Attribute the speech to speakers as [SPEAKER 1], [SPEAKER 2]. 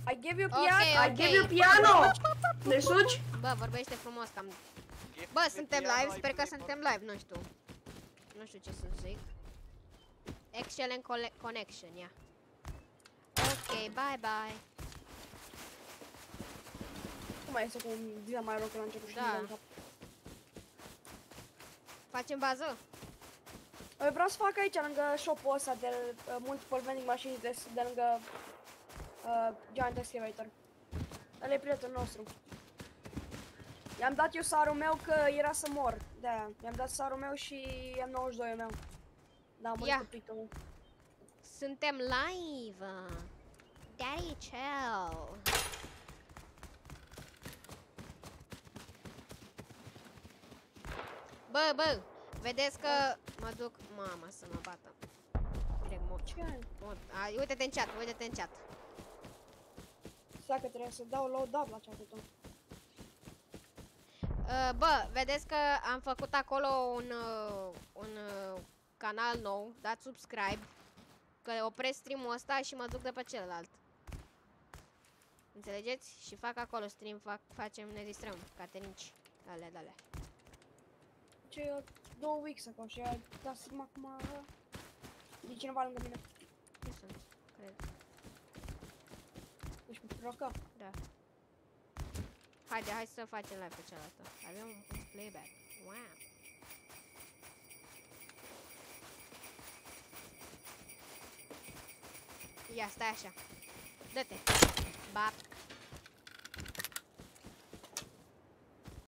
[SPEAKER 1] I give you piano. I give you piano. Ne suci?
[SPEAKER 2] Bă, vorbește frumos cam. Bă, suntem live, sper că suntem live, nu știu. Nu știu ce să zic. Excellent connection, ia. Ok, bye bye.
[SPEAKER 1] Cum mai este cu Dina mai rău că la început și
[SPEAKER 2] Da. Facem bază?
[SPEAKER 1] Vreau să fac aici, lângă shop-ul ăsta de multiple vending machines de lângă Giant Excavator. Ăla e prietenul nostru. I-am dat eu sarul meu că era să mor. De-aia. I-am dat sarul meu și M92-ul meu. Da, am murit cu pitul.
[SPEAKER 2] Suntem live. Daddy chill. Bă, vedeți că mă duc, mama, să mă bată. Direct mod. Uite-te în chat, uite-te în chat.
[SPEAKER 1] Stai că trebuie să dau load-up la chat-ul tău.
[SPEAKER 2] Bă, vedeți că am făcut acolo un canal nou, dați subscribe, că opresc stream-ul ăsta și mă duc de pe celălalt. Înțelegeți? Și fac acolo stream, ne distrăm, catenici, dale.
[SPEAKER 1] Ce 2 weeks acolo și ai dat stream acum, e cineva lângă mine.
[SPEAKER 2] Nu sunt, cred.
[SPEAKER 1] Ești pe rocă?
[SPEAKER 2] Da. Haide, hai să facem live pe cealaltă. Avem un playback. Wow. Ia, stai așa. Dă-te. Bap.